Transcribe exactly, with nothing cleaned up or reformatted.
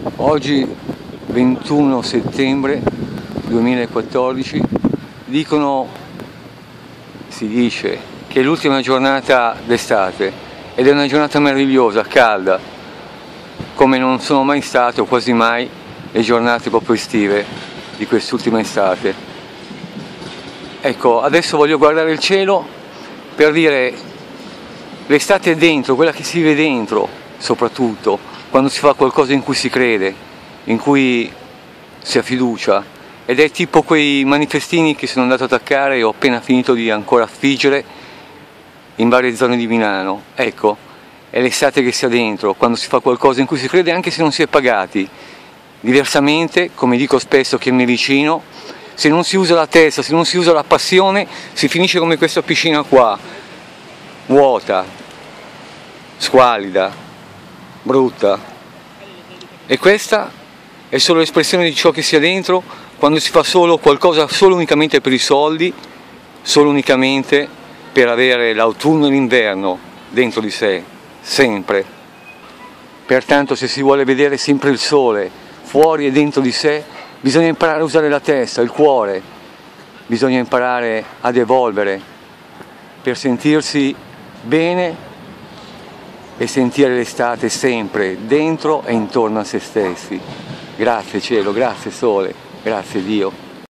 Oggi ventuno settembre duemilaquattordici, dicono, si dice che è l'ultima giornata d'estate ed è una giornata meravigliosa, calda, come non sono mai state o quasi mai le giornate proprio estive di quest'ultima estate. Ecco, adesso voglio guardare il cielo per dire l'estate è dentro, quella che si vive dentro, soprattutto quando si fa qualcosa in cui si crede, in cui si ha fiducia, ed è tipo quei manifestini che sono andato ad attaccare e ho appena finito di ancora affiggere in varie zone di Milano. Ecco, è l'estate che si ha dentro, quando si fa qualcosa in cui si crede anche se non si è pagati. Diversamente, come dico spesso che mi vicino, se non si usa la testa, se non si usa la passione, si finisce come questa piscina qua, vuota, squallida, brutta. E questa è solo l'espressione di ciò che sia dentro quando si fa solo qualcosa solo unicamente per i soldi, solo unicamente per avere l'autunno e l'inverno dentro di sé, sempre. Pertanto, se si vuole vedere sempre il sole fuori e dentro di sé, bisogna imparare a usare la testa, il cuore, bisogna imparare ad evolvere per sentirsi bene e sentire l'estate sempre dentro e intorno a se stessi. Grazie cielo, grazie sole, grazie Dio.